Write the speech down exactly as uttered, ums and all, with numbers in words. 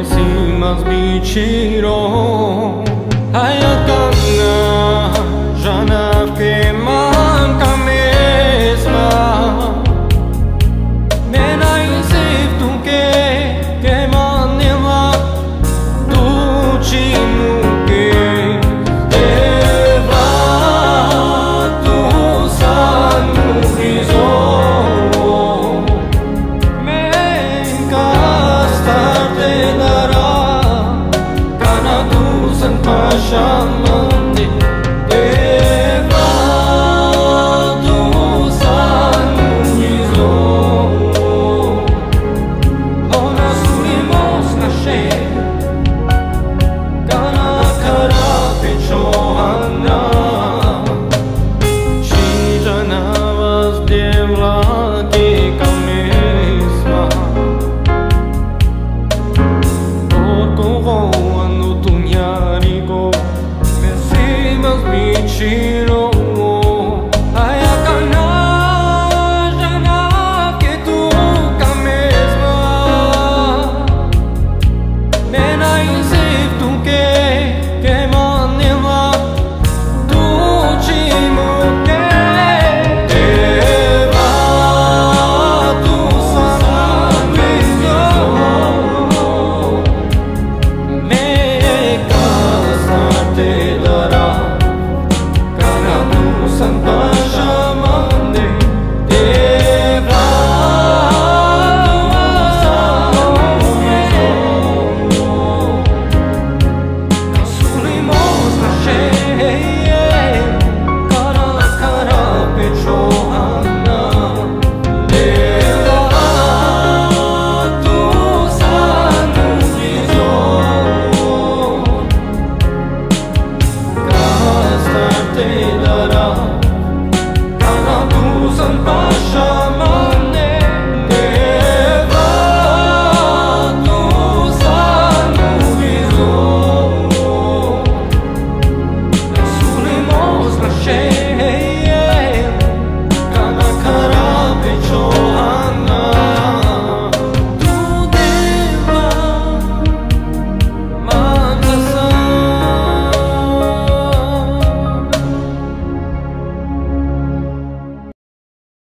mas me tirou. Ai, a cana já não fiquei manca mesma. Mena insisto que que manela tu chinu que eva tu sanu riso. Shaman Deva tu sanu riso. Ona surimos nascer Kana kara pechohana Shijanavas devla ke kamesma Orko anu tunyarigo mas me tirou. Ai, a cana já não que tu cá mesma. Mena insisto que